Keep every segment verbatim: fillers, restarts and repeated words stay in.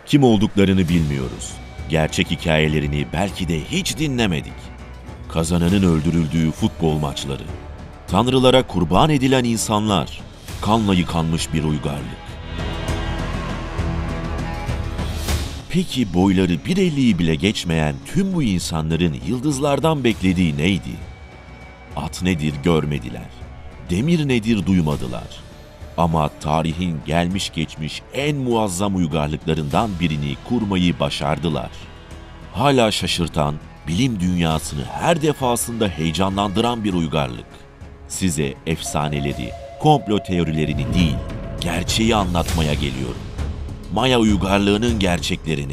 Kim olduklarını bilmiyoruz. Gerçek hikayelerini belki de hiç dinlemedik. Kazananın öldürüldüğü futbol maçları, tanrılara kurban edilen insanlar, kanla yıkanmış bir uygarlık. Peki boyları bir elliyi bile geçmeyen tüm bu insanların yıldızlardan beklediği neydi? At nedir görmediler, demir nedir duymadılar. Ama tarihin gelmiş geçmiş en muazzam uygarlıklarından birini kurmayı başardılar. Hala şaşırtan, bilim dünyasını her defasında heyecanlandıran bir uygarlık. Size efsaneleri, komplo teorilerini değil, gerçeği anlatmaya geliyorum. Maya uygarlığının gerçeklerini.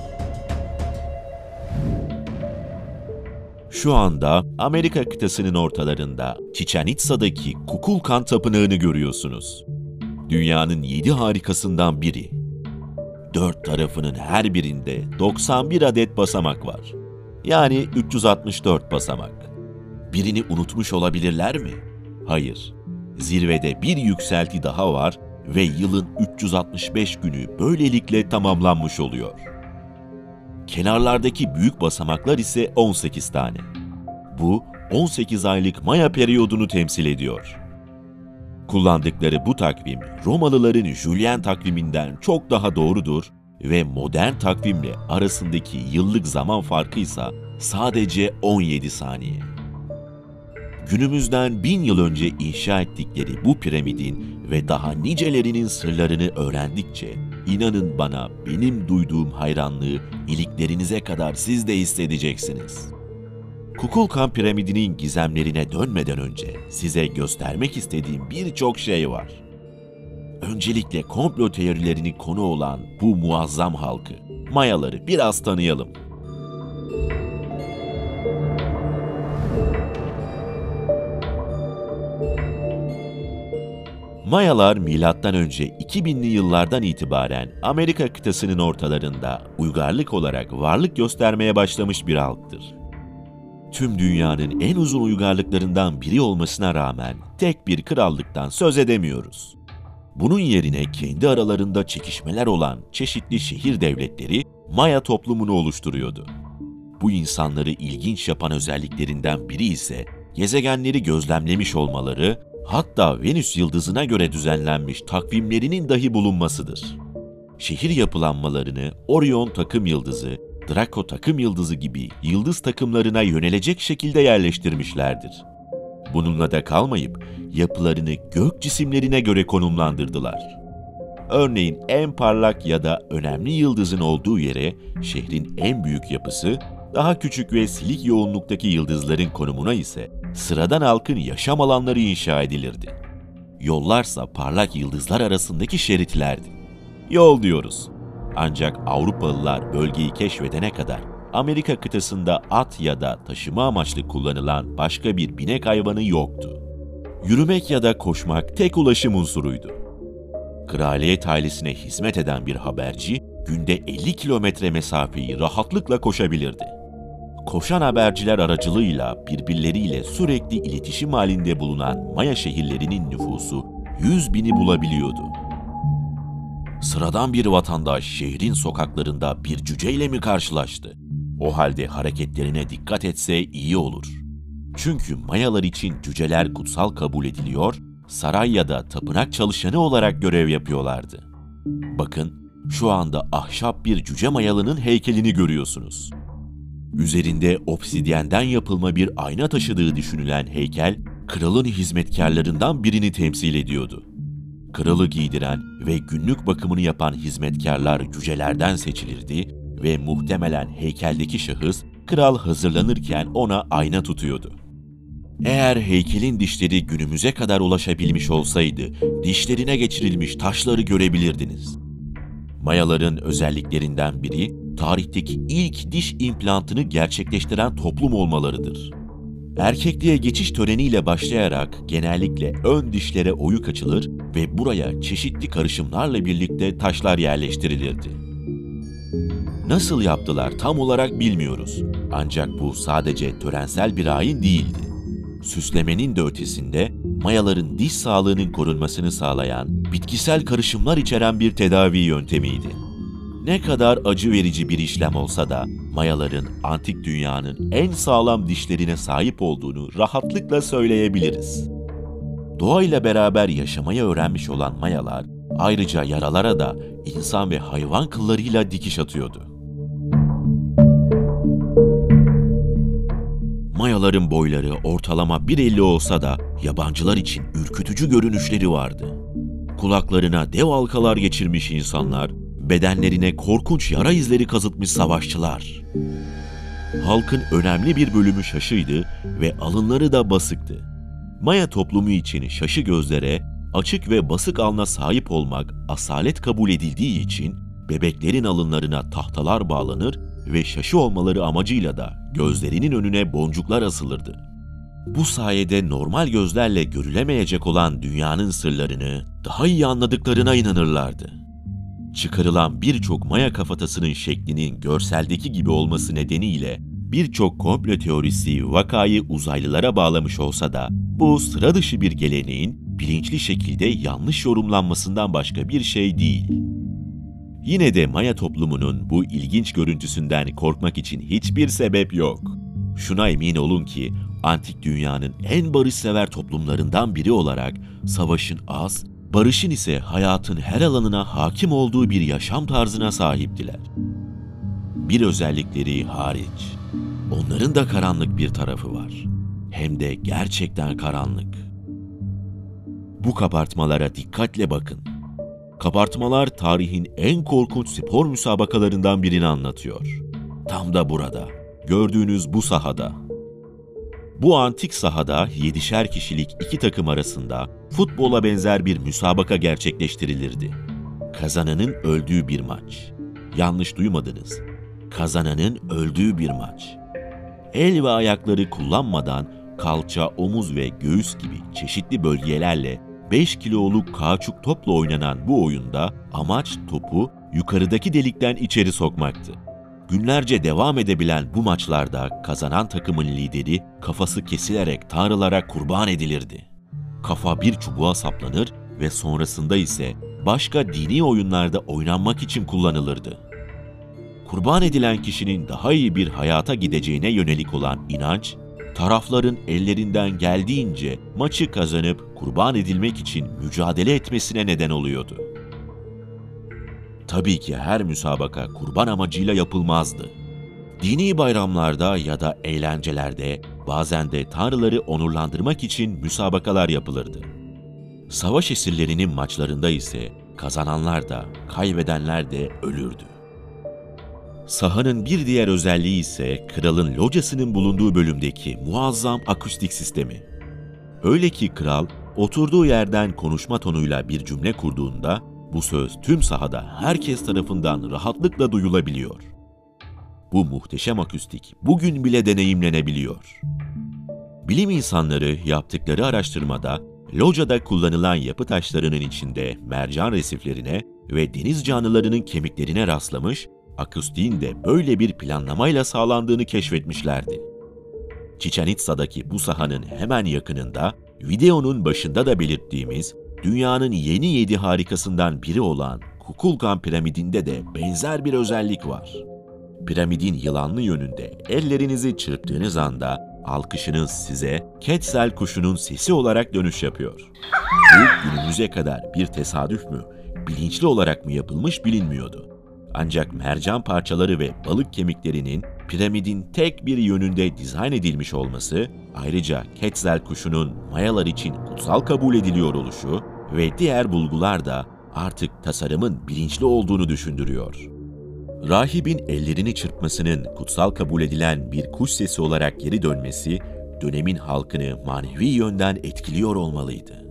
Şu anda Amerika kıtasının ortalarında Chichén Itza'daki Kukulkan Tapınağı'nı görüyorsunuz. Dünyanın yedi harikasından biri. Dört tarafının her birinde doksan bir adet basamak var. Yani üç yüz altmış dört basamak. Birini unutmuş olabilirler mi? Hayır. Zirvede bir yükselti daha var ve yılın üç yüz altmış beş günü böylelikle tamamlanmış oluyor. Kenarlardaki büyük basamaklar ise on sekiz tane. Bu on sekiz aylık Maya periyodunu temsil ediyor. Kullandıkları bu takvim Romalıların Julian takviminden çok daha doğrudur ve modern takvimle arasındaki yıllık zaman farkı ise sadece on yedi saniye. Günümüzden bin yıl önce inşa ettikleri bu piramidin ve daha nicelerinin sırlarını öğrendikçe, inanın bana benim duyduğum hayranlığı iliklerinize kadar siz de hissedeceksiniz. Kukulkan piramidinin gizemlerine dönmeden önce size göstermek istediğim birçok şey var. Öncelikle komplo teorilerinin konu olan bu muazzam halkı, Mayaları biraz tanıyalım. Mayalar milattan önce iki binli yıllardan itibaren Amerika kıtasının ortalarında uygarlık olarak varlık göstermeye başlamış bir halktır. Tüm dünyanın en uzun uygarlıklarından biri olmasına rağmen tek bir krallıktan söz edemiyoruz. Bunun yerine kendi aralarında çekişmeler olan çeşitli şehir devletleri Maya toplumunu oluşturuyordu. Bu insanları ilginç yapan özelliklerinden biri ise gezegenleri gözlemlemiş olmaları, hatta Venüs yıldızına göre düzenlenmiş takvimlerinin dahi bulunmasıdır. Şehir yapılanmalarını Orion takım yıldızı, Draco takım yıldızı gibi yıldız takımlarına yönelecek şekilde yerleştirmişlerdir. Bununla da kalmayıp yapılarını gök cisimlerine göre konumlandırdılar. Örneğin en parlak ya da önemli yıldızın olduğu yere şehrin en büyük yapısı, daha küçük ve silik yoğunluktaki yıldızların konumuna ise sıradan halkın yaşam alanları inşa edilirdi. Yollarsa parlak yıldızlar arasındaki şeritlerdi. Yol diyoruz. Ancak Avrupalılar bölgeyi keşfedene kadar Amerika kıtasında at ya da taşıma amaçlı kullanılan başka bir binek hayvanı yoktu. Yürümek ya da koşmak tek ulaşım unsuruydu. Kraliyet ailesine hizmet eden bir haberci günde elli kilometre mesafeyi rahatlıkla koşabilirdi. Koşan haberciler aracılığıyla birbirleriyle sürekli iletişim halinde bulunan Maya şehirlerinin nüfusu yüz bini bulabiliyordu. Sıradan bir vatandaş şehrin sokaklarında bir cüceyle mi karşılaştı? O halde hareketlerine dikkat etse iyi olur. Çünkü Mayalar için cüceler kutsal kabul ediliyor, saray ya da tapınak çalışanı olarak görev yapıyorlardı. Bakın, şu anda ahşap bir cüce Mayalı'nın heykelini görüyorsunuz. Üzerinde obsidyenden yapılma bir ayna taşıdığı düşünülen heykel, kralın hizmetkarlarından birini temsil ediyordu. Kralı giydiren ve günlük bakımını yapan hizmetkarlar cücelerden seçilirdi ve muhtemelen heykeldeki şahıs, kral hazırlanırken ona ayna tutuyordu. Eğer heykelin dişleri günümüze kadar ulaşabilmiş olsaydı, dişlerine geçirilmiş taşları görebilirdiniz. Mayaların özelliklerinden biri, tarihteki ilk diş implantını gerçekleştiren toplum olmalarıdır. Erkekliğe geçiş töreniyle başlayarak genellikle ön dişlere oyuk açılır ve buraya çeşitli karışımlarla birlikte taşlar yerleştirilirdi. Nasıl yaptılar tam olarak bilmiyoruz. Ancak bu sadece törensel bir ayin değildi. Süslemenin de ötesinde Mayaların diş sağlığının korunmasını sağlayan bitkisel karışımlar içeren bir tedavi yöntemiydi. Ne kadar acı verici bir işlem olsa da Mayaların antik dünyanın en sağlam dişlerine sahip olduğunu rahatlıkla söyleyebiliriz. Doğayla beraber yaşamayı öğrenmiş olan Mayalar, ayrıca yaralara da insan ve hayvan kıllarıyla dikiş atıyordu. Mayaların boyları ortalama bir elli olsa da yabancılar için ürkütücü görünüşleri vardı. Kulaklarına dev halkalar geçirmiş insanlar, bedenlerine korkunç yara izleri kazıtmış savaşçılar. Halkın önemli bir bölümü şaşıydı ve alınları da basıktı. Maya toplumu için şaşı gözlere, açık ve basık alna sahip olmak asalet kabul edildiği için bebeklerin alınlarına tahtalar bağlanır ve şaşı olmaları amacıyla da gözlerinin önüne boncuklar asılırdı. Bu sayede normal gözlerle görülemeyecek olan dünyanın sırlarını daha iyi anladıklarına inanırlardı. Çıkarılan birçok Maya kafatasının şeklinin görseldeki gibi olması nedeniyle birçok komplo teorisi vakayı uzaylılara bağlamış olsa da bu sıra dışı bir geleneğin bilinçli şekilde yanlış yorumlanmasından başka bir şey değil. Yine de Maya toplumunun bu ilginç görüntüsünden korkmak için hiçbir sebep yok. Şuna emin olun ki antik dünyanın en barışsever toplumlarından biri olarak savaşın az, barışın ise hayatın her alanına hakim olduğu bir yaşam tarzına sahiptiler. Bir özellikleri hariç, onların da karanlık bir tarafı var. Hem de gerçekten karanlık. Bu kabartmalara dikkatle bakın. Kabartmalar tarihin en korkunç spor müsabakalarından birini anlatıyor. Tam da burada, gördüğünüz bu sahada. Bu antik sahada yedişer kişilik iki takım arasında futbola benzer bir müsabaka gerçekleştirilirdi. Kazananın öldüğü bir maç. Yanlış duymadınız. Kazananın öldüğü bir maç. El ve ayakları kullanmadan kalça, omuz ve göğüs gibi çeşitli bölgelerle beş kiloluk kauçuk topla oynanan bu oyunda amaç topu yukarıdaki delikten içeri sokmaktı. Günlerce devam edebilen bu maçlarda kazanan takımın lideri kafası kesilerek tanrılara kurban edilirdi. Kafa bir çubuğa saplanır ve sonrasında ise başka dini oyunlarda oynanmak için kullanılırdı. Kurban edilen kişinin daha iyi bir hayata gideceğine yönelik olan inanç, tarafların ellerinden geldiğince maçı kazanıp kurban edilmek için mücadele etmesine neden oluyordu. Tabii ki her müsabaka kurban amacıyla yapılmazdı. Dini bayramlarda ya da eğlencelerde bazen de tanrıları onurlandırmak için müsabakalar yapılırdı. Savaş esirlerinin maçlarında ise kazananlar da kaybedenler de ölürdü. Sahanın bir diğer özelliği ise kralın locasının bulunduğu bölümdeki muazzam akustik sistemi. Öyle ki kral oturduğu yerden konuşma tonuyla bir cümle kurduğunda bu söz tüm sahada herkes tarafından rahatlıkla duyulabiliyor. Bu muhteşem akustik bugün bile deneyimlenebiliyor. Bilim insanları yaptıkları araştırmada locada kullanılan yapı taşlarının içinde mercan resiflerine ve deniz canlılarının kemiklerine rastlamış, akustiğin de böyle bir planlamayla sağlandığını keşfetmişlerdi. Chichén Itza'daki bu sahanın hemen yakınında, videonun başında da belirttiğimiz dünyanın yeni yedi harikasından biri olan Kukulkan piramidinde de benzer bir özellik var. Piramidin yılanlı yönünde ellerinizi çırptığınız anda alkışınız size Quetzal kuşunun sesi olarak dönüş yapıyor. Bu günümüze kadar bir tesadüf mü, bilinçli olarak mı yapılmış bilinmiyordu. Ancak mercan parçaları ve balık kemiklerinin piramidin tek bir yönünde dizayn edilmiş olması, ayrıca Quetzal kuşunun Mayalar için kutsal kabul ediliyor oluşu ve diğer bulgular da artık tasarımın bilinçli olduğunu düşündürüyor. Rahibin ellerini çırpmasının kutsal kabul edilen bir kuş sesi olarak geri dönmesi, dönemin halkını manevi yönden etkiliyor olmalıydı.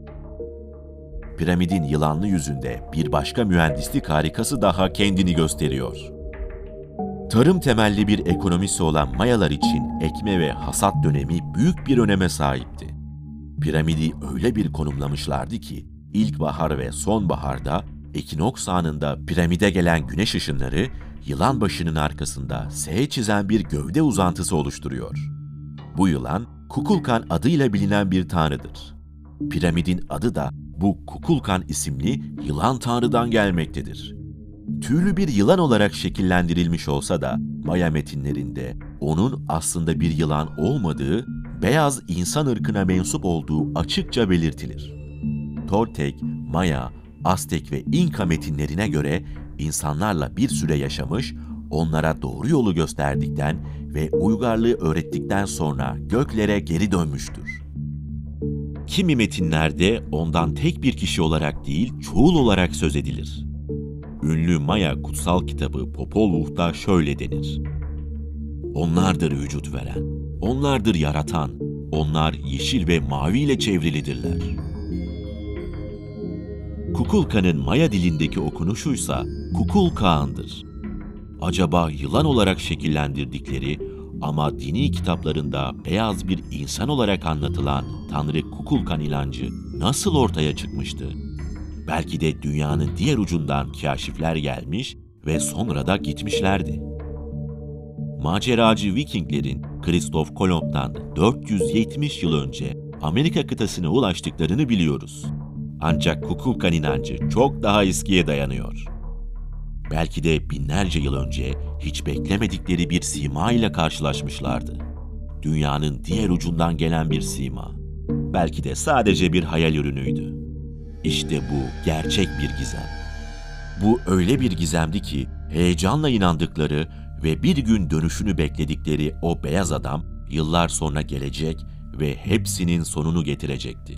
Piramidin yılanlı yüzünde bir başka mühendislik harikası daha kendini gösteriyor. Tarım temelli bir ekonomisi olan Mayalar için ekme ve hasat dönemi büyük bir öneme sahipti. Piramidi öyle bir konumlamışlardı ki, ilkbahar ve sonbaharda ekinoks anında piramide gelen güneş ışınları, yılan başının arkasında S çizen bir gövde uzantısı oluşturuyor. Bu yılan, Kukulkan adıyla bilinen bir tanrıdır. Piramidin adı da bu Kukulkan isimli yılan tanrıdan gelmektedir. Tüylü bir yılan olarak şekillendirilmiş olsa da Maya metinlerinde onun aslında bir yılan olmadığı, beyaz insan ırkına mensup olduğu açıkça belirtilir. Toltek, Maya, Aztek ve İnka metinlerine göre insanlarla bir süre yaşamış, onlara doğru yolu gösterdikten ve uygarlığı öğrettikten sonra göklere geri dönmüştür. Kimi metinlerde ondan tek bir kişi olarak değil, çoğul olarak söz edilir. Ünlü Maya kutsal kitabı Popol Vuh'ta şöyle denir: "Onlardır vücut veren, onlardır yaratan, onlar yeşil ve maviyle çevrilidirler." Kukulkan'ın Maya dilindeki okunuşuysa Kukulkaan'dır. Acaba yılan olarak şekillendirdikleri ama dini kitaplarında beyaz bir insan olarak anlatılan Tanrı Kukulkan inancı nasıl ortaya çıkmıştı? Belki de dünyanın diğer ucundan kâşifler gelmiş ve sonra da gitmişlerdi. Maceracı Vikinglerin Kristof Kolomb'dan dört yüz yetmiş yıl önce Amerika kıtasına ulaştıklarını biliyoruz. Ancak Kukulkan inancı çok daha eskiye dayanıyor. Belki de binlerce yıl önce hiç beklemedikleri bir sima ile karşılaşmışlardı. Dünyanın diğer ucundan gelen bir sima. Belki de sadece bir hayal ürünüydü. İşte bu gerçek bir gizem. Bu öyle bir gizemdi ki heyecanla inandıkları ve bir gün dönüşünü bekledikleri o beyaz adam yıllar sonra gelecek ve hepsinin sonunu getirecekti.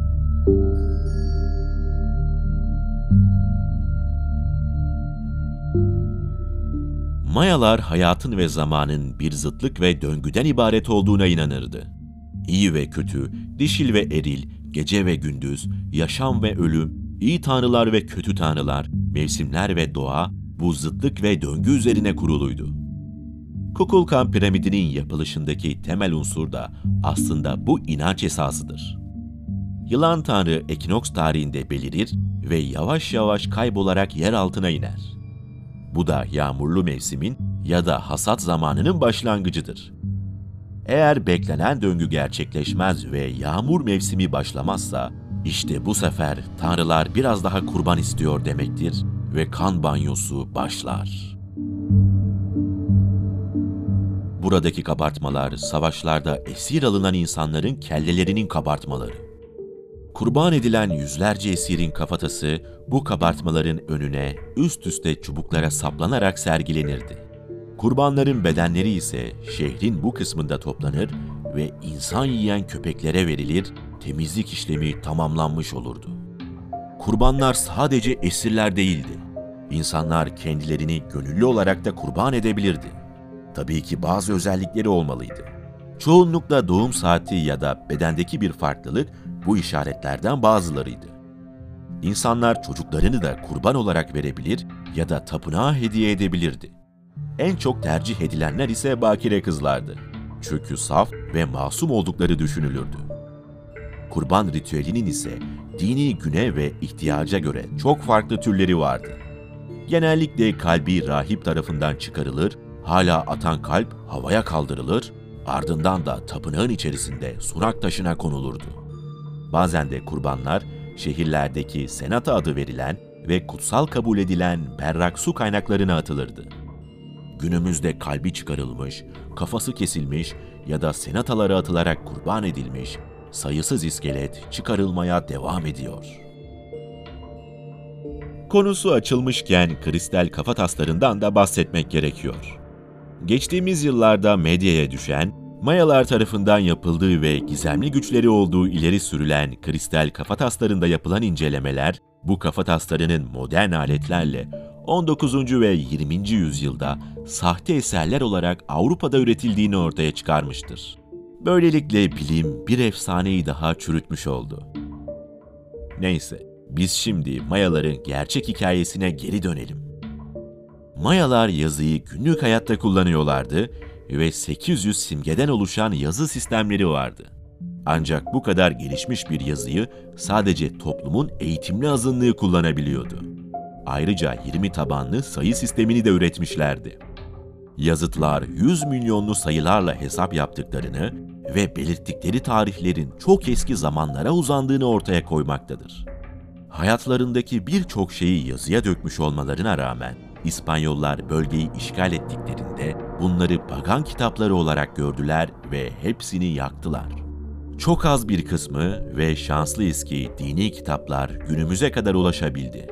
Mayalar hayatın ve zamanın bir zıtlık ve döngüden ibaret olduğuna inanırdı. İyi ve kötü, dişil ve eril, gece ve gündüz, yaşam ve ölüm, iyi tanrılar ve kötü tanrılar, mevsimler ve doğa bu zıtlık ve döngü üzerine kuruluydu. Kukulkan piramidinin yapılışındaki temel unsur da aslında bu inanç esasıdır. Yılan tanrı ekinoks tarihinde belirir ve yavaş yavaş kaybolarak yer altına iner. Bu da yağmurlu mevsimin ya da hasat zamanının başlangıcıdır. Eğer beklenen döngü gerçekleşmez ve yağmur mevsimi başlamazsa, işte bu sefer tanrılar biraz daha kurban istiyor demektir ve kan banyosu başlar. Buradaki kabartmalar, savaşlarda esir alınan insanların kellelerinin kabartmaları. Kurban edilen yüzlerce esirin kafatası bu kabartmaların önüne üst üste çubuklara saplanarak sergilenirdi. Kurbanların bedenleri ise şehrin bu kısmında toplanır ve insan yiyen köpeklere verilir, temizlik işlemi tamamlanmış olurdu. Kurbanlar sadece esirler değildi. İnsanlar kendilerini gönüllü olarak da kurban edebilirdi. Tabii ki bazı özellikleri olmalıydı. Çoğunlukla doğum saati ya da bedendeki bir farklılık bu işaretlerden bazılarıydı. İnsanlar çocuklarını da kurban olarak verebilir ya da tapınağa hediye edebilirdi. En çok tercih edilenler ise bakire kızlardı. Çünkü saf ve masum oldukları düşünülürdü. Kurban ritüelinin ise dini güne ve ihtiyaca göre çok farklı türleri vardı. Genellikle kalbi rahip tarafından çıkarılır, hala atan kalp havaya kaldırılır, ardından da tapınağın içerisinde sunak taşına konulurdu. Bazen de kurbanlar şehirlerdeki senata adı verilen ve kutsal kabul edilen berrak su kaynaklarına atılırdı. Günümüzde kalbi çıkarılmış, kafası kesilmiş ya da senatalara atılarak kurban edilmiş sayısız iskelet çıkarılmaya devam ediyor. Konusu açılmışken kristal kafataslarından da bahsetmek gerekiyor. Geçtiğimiz yıllarda medyaya düşen, Mayalar tarafından yapıldığı ve gizemli güçleri olduğu ileri sürülen kristal kafataslarında yapılan incelemeler, bu kafataslarının modern aletlerle on dokuzuncu ve yirminci yüzyılda sahte eserler olarak Avrupa'da üretildiğini ortaya çıkarmıştır. Böylelikle bilim bir efsaneyi daha çürütmüş oldu. Neyse, biz şimdi Mayaların gerçek hikayesine geri dönelim. Mayalar yazıyı günlük hayatta kullanıyorlardı ve sekiz yüz simgeden oluşan yazı sistemleri vardı. Ancak bu kadar gelişmiş bir yazıyı sadece toplumun eğitimli azınlığı kullanabiliyordu. Ayrıca yirmi tabanlı sayı sistemini de üretmişlerdi. Yazıtlar yüz milyonlu sayılarla hesap yaptıklarını ve belirttikleri tarihlerin çok eski zamanlara uzandığını ortaya koymaktadır. Hayatlarındaki birçok şeyi yazıya dökmüş olmalarına rağmen İspanyollar bölgeyi işgal ettiklerinde bunları pagan kitapları olarak gördüler ve hepsini yaktılar. Çok az bir kısmı ve şanslıyız ki dini kitaplar günümüze kadar ulaşabildi.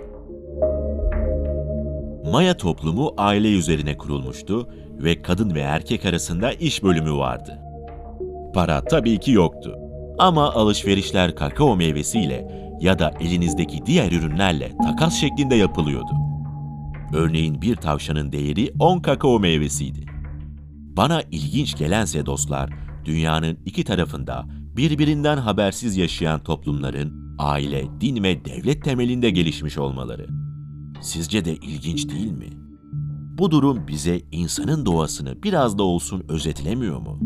Maya toplumu aile üzerine kurulmuştu ve kadın ve erkek arasında iş bölümü vardı. Para tabii ki yoktu. Ama alışverişler kakao meyvesiyle ya da elinizdeki diğer ürünlerle takas şeklinde yapılıyordu. Örneğin bir tavşanın değeri on kakao meyvesiydi. Bana ilginç gelense dostlar, dünyanın iki tarafında birbirinden habersiz yaşayan toplumların aile, din ve devlet temelinde gelişmiş olmaları. Sizce de ilginç değil mi? Bu durum bize insanın doğasını biraz da olsun özetlemiyor mu?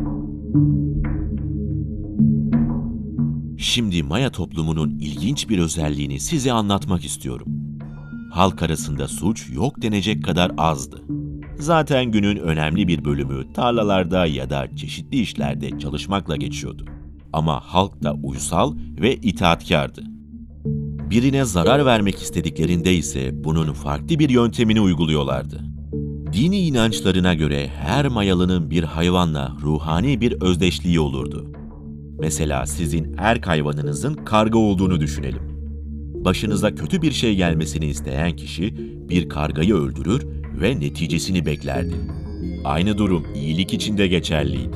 Şimdi Maya toplumunun ilginç bir özelliğini size anlatmak istiyorum. Halk arasında suç yok denecek kadar azdı. Zaten günün önemli bir bölümü tarlalarda ya da çeşitli işlerde çalışmakla geçiyordu. Ama halk da uysal ve itaatkardı. Birine zarar vermek istediklerinde ise bunun farklı bir yöntemini uyguluyorlardı. Dini inançlarına göre her Mayalı'nın bir hayvanla ruhani bir özdeşliği olurdu. Mesela sizin erk hayvanınızın karga olduğunu düşünelim. Başınıza kötü bir şey gelmesini isteyen kişi bir kargayı öldürür ve neticesini beklerdi. Aynı durum iyilik için de geçerliydi.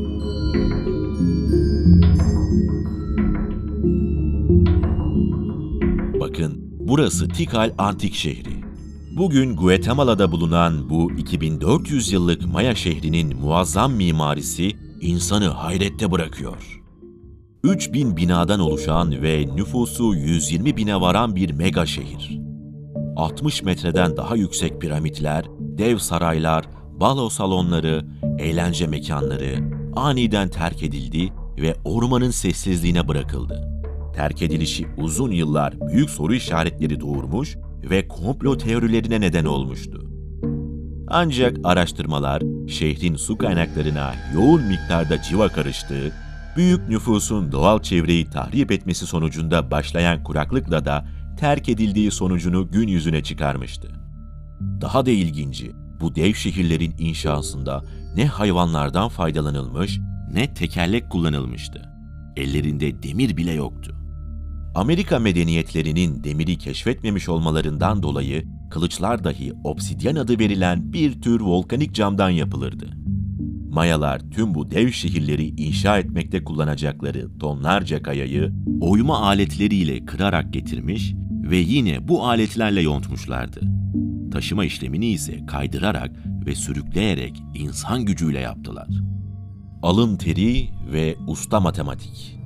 Bakın, burası Tikal Antik Şehri. Bugün Guatemala'da bulunan bu iki bin dört yüz yıllık Maya şehrinin muazzam mimarisi insanı hayrette bırakıyor. üç bin binadan oluşan ve nüfusu yüz yirmi bine varan bir mega şehir. altmış metreden daha yüksek piramitler, dev saraylar, balo salonları, eğlence mekanları aniden terk edildi ve ormanın sessizliğine bırakıldı. Terk edilişi uzun yıllar büyük soru işaretleri doğurmuş ve komplo teorilerine neden olmuştu. Ancak araştırmalar şehrin su kaynaklarına yoğun miktarda civa karıştığı, büyük nüfusun doğal çevreyi tahrip etmesi sonucunda başlayan kuraklıkla da terk edildiği sonucunu gün yüzüne çıkarmıştı. Daha da ilginci, bu dev şehirlerin inşasında ne hayvanlardan faydalanılmış ne tekerlek kullanılmıştı. Ellerinde demir bile yoktu. Amerika medeniyetlerinin demiri keşfetmemiş olmalarından dolayı kılıçlar dahi obsidyen adı verilen bir tür volkanik camdan yapılırdı. Mayalar tüm bu dev şehirleri inşa etmekte kullanacakları tonlarca kayayı oyma aletleriyle kırarak getirmiş ve yine bu aletlerle yontmuşlardı. Taşıma işlemini ise kaydırarak ve sürükleyerek insan gücüyle yaptılar. Alın teri ve usta matematik.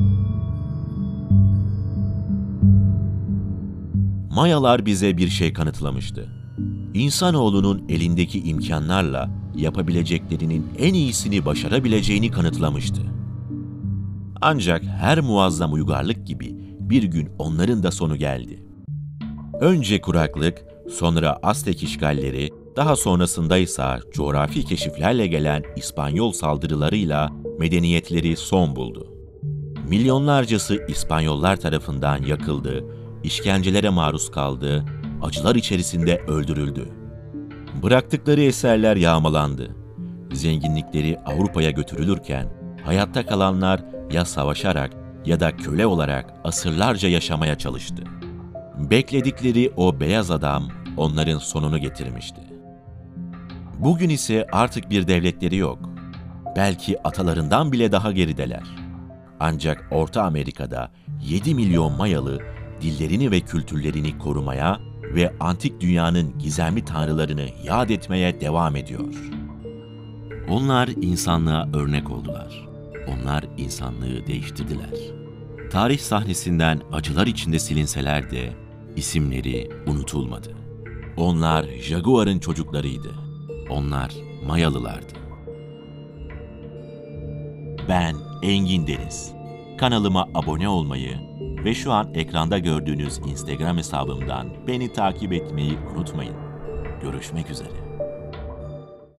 Mayalar bize bir şey kanıtlamıştı. İnsanoğlunun elindeki imkanlarla yapabileceklerinin en iyisini başarabileceğini kanıtlamıştı. Ancak her muazzam uygarlık gibi bir gün onların da sonu geldi. Önce kuraklık, sonra Aztek işgalleri, daha sonrasında ise coğrafi keşiflerle gelen İspanyol saldırılarıyla medeniyetleri son buldu. Milyonlarcası İspanyollar tarafından yakıldı, işkencelere maruz kaldı, acılar içerisinde öldürüldü. Bıraktıkları eserler yağmalandı. Zenginlikleri Avrupa'ya götürülürken, hayatta kalanlar ya savaşarak ya da köle olarak asırlarca yaşamaya çalıştı. Bekledikleri o beyaz adam onların sonunu getirmişti. Bugün ise artık bir devletleri yok. Belki atalarından bile daha gerideler. Ancak Orta Amerika'da yedi milyon Mayalı dillerini ve kültürlerini korumaya ve antik dünyanın gizemli tanrılarını yad etmeye devam ediyor. Onlar insanlığa örnek oldular. Onlar insanlığı değiştirdiler. Tarih sahnesinden acılar içinde silinseler de isimleri unutulmadı. Onlar Jaguar'ın çocuklarıydı. Onlar Mayalılardı. Ben Engin Deniz. Kanalıma abone olmayı ve şu an ekranda gördüğünüz Instagram hesabımdan beni takip etmeyi unutmayın. Görüşmek üzere.